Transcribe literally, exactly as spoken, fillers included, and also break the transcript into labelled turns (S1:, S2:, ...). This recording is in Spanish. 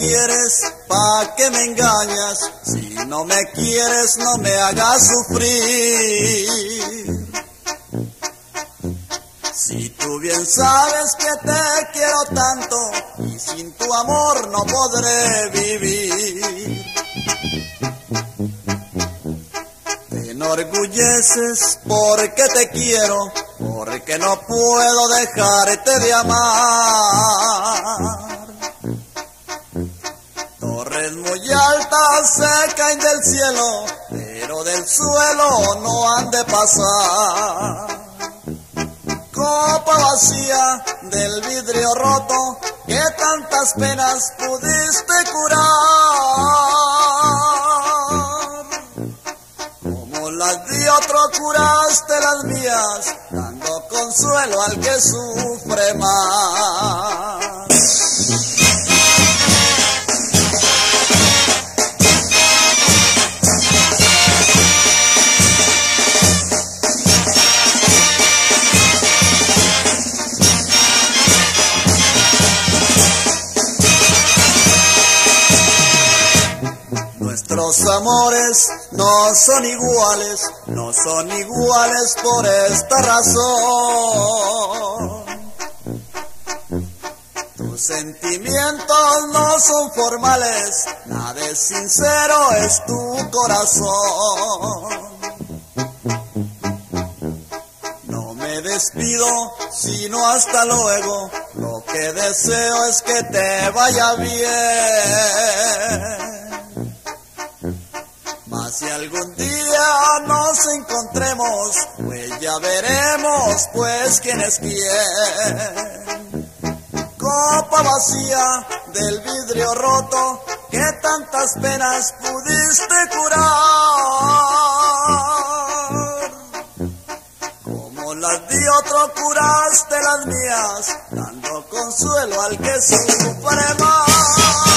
S1: quieres, ¿pa' qué me engañas? Si no me quieres, no me hagas sufrir. Si tú bien sabes que te quiero tanto y sin tu amor no podré vivir. Te enorgulleces porque te quiero, porque no puedo dejarte de amar. Torres muy altas se caen del cielo, pero del suelo no han de pasar. Copa vacía del vidrio roto, que tantas penas pudiste curar. Como las de otro curaste las mías, dando consuelo al que sufre más. Nuestros amores no son iguales, no son iguales por esta razón. Tus sentimientos no son formales, nada de sincero es tu corazón. No me despido, sino hasta luego, lo que deseo es que te vaya bien. Mas si algún día nos encontremos, pues ya veremos, pues quién es quién. Copa vacía del vidrio roto, que tantas penas pudiste curar. Como las de otro curaste las mías, dando consuelo al que sufre más.